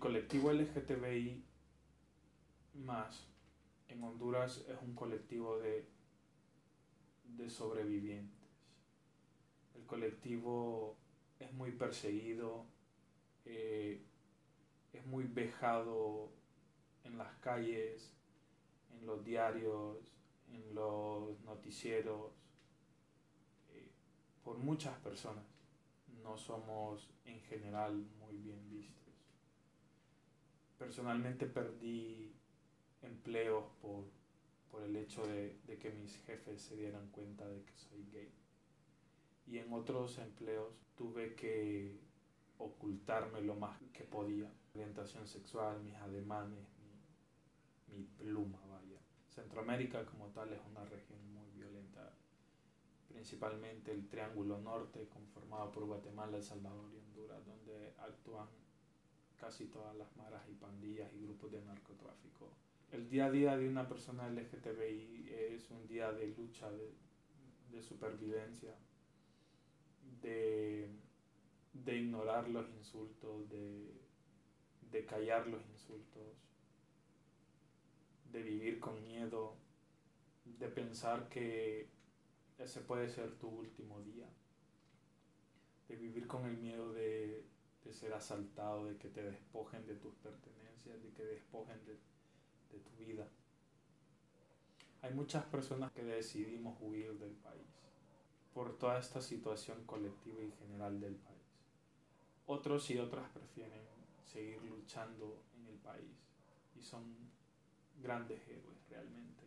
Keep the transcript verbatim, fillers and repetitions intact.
colectivo L G T B I más en Honduras es un colectivo de, de sobrevivientes. El colectivo es muy perseguido, eh, es muy vejado en las calles, en los diarios, en los noticieros, eh, por muchas personas. No somos en general muy bien vistos. Personalmente perdí empleos por, por el hecho de, de que mis jefes se dieran cuenta de que soy gay. Y en otros empleos tuve que ocultarme lo más que podía. Orientación sexual, mis ademanes, mi, mi pluma, vaya. Centroamérica como tal es una región muy violenta, principalmente el Triángulo Norte, conformado por Guatemala, El Salvador y Honduras, donde actúan casi todas las maras y pandillas y grupos de narcotráfico. El día a día de una persona L G T B I es un día de lucha, de, de supervivencia, de, de ignorar los insultos, de, de callar los insultos, de vivir con miedo, de pensar que ese puede ser tu último día, de vivir con el miedo de, de ser asaltado, de que te despojen de tus pertenencias, de que despojen de, de tu vida. Hay muchas personas que decidimos huir del país por toda esta situación colectiva y general del país. Otros y otras prefieren seguir luchando en el país y son grandes héroes realmente.